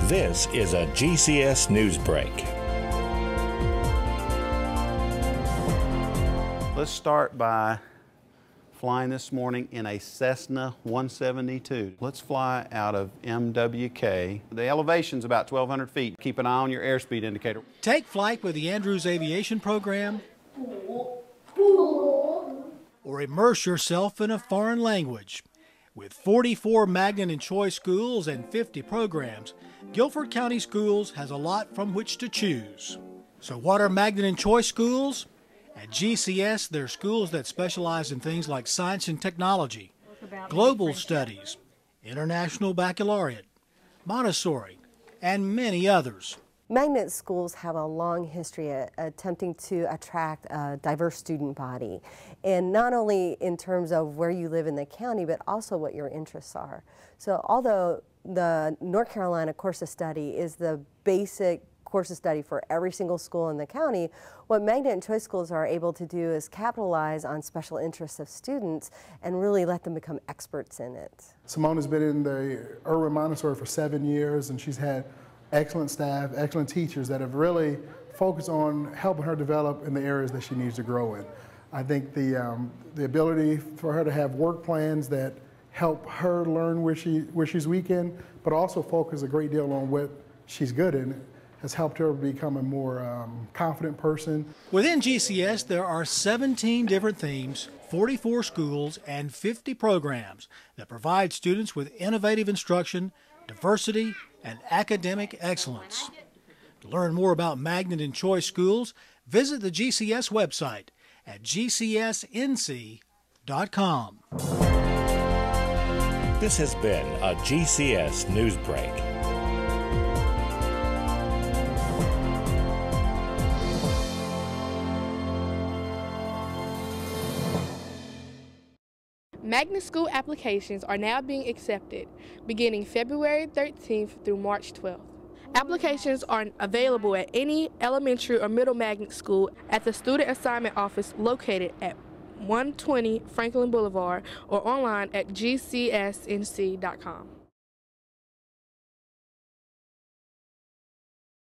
This is a GCS News Break. Let's start by flying this morning in a Cessna 172. Let's fly out of MWK. The elevation's about 1,200 feet. Keep an eye on your airspeed indicator. Take flight with the Andrews Aviation Program, or immerse yourself in a foreign language. With 44 Magnet and Choice schools and 50 programs, Guilford County Schools has a lot from which to choose. So what are Magnet and Choice schools? At GCS, they're schools that specialize in things like science and technology, global studies, international baccalaureate, Montessori, and many others. Magnet schools have a long history attempting to attract a diverse student body, and not only in terms of where you live in the county, but also what your interests are. So although the North Carolina course of study is the basic course of study for every single school in the county, what Magnet and Choice schools are able to do is capitalize on special interests of students and really let them become experts in it. Simone has been in the Urban Montessori for 7 years, and she's had excellent staff, excellent teachers that have really focused on helping her develop in the areas that she needs to grow in. I think the ability for her to have work plans that help her learn where she's weak in, but also focus a great deal on what she's good in, has helped her become a more confident person. Within GCS, there are 17 different themes, 44 schools, and 50 programs that provide students with innovative instruction, diversity, and academic excellence. To learn more about Magnet and Choice schools, visit the GCS website at gcsnc.com. This has been a GCS News Break. Magnet School applications are now being accepted beginning February 13th through March 12th. Applications are available at any elementary or middle magnet school at the Student Assignment Office located at 120 Franklin Boulevard or online at gcsnc.com.